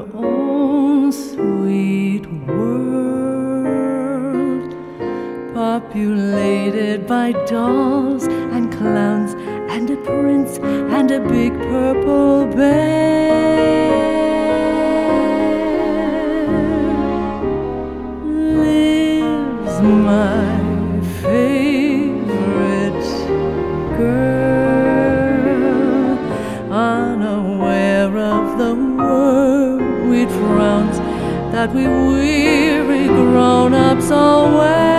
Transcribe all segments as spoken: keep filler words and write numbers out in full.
own sweet world, populated by dolls and clowns and a prince and a big purple bear. Lives my favorite girl, unaware of the worried frowns that we weary grown-ups all wear.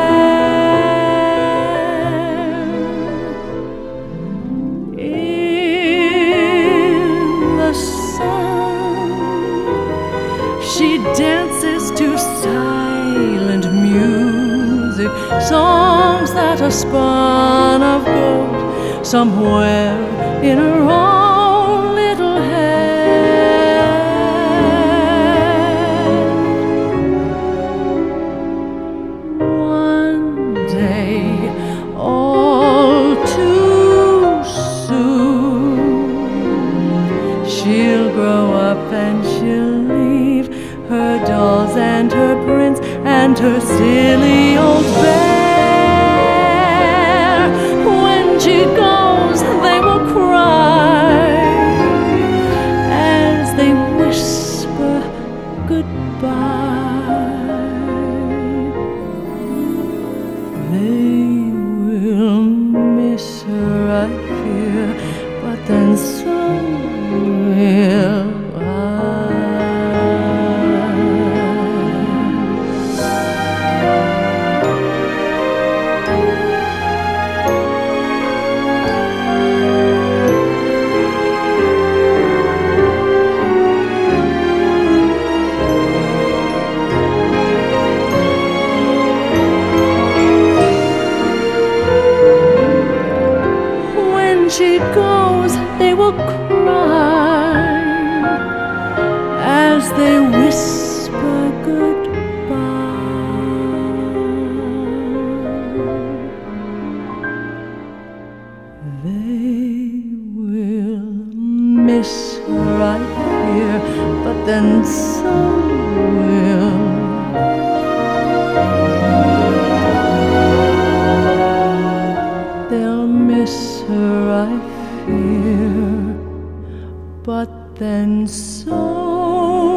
In the sun, she dances to silent music, songs that are spun of gold somewhere in her own little head. One day, all too soon, she'll grow up and she'll leave her dolls and her prince and her silly old bear. When she goes, they will cry as they whisper goodbye. They will miss her, I fear, but then so will I. She goes, they will cry as they whisper goodbye. They will miss her, I fear, but then so will they'll miss her, I fear, but then so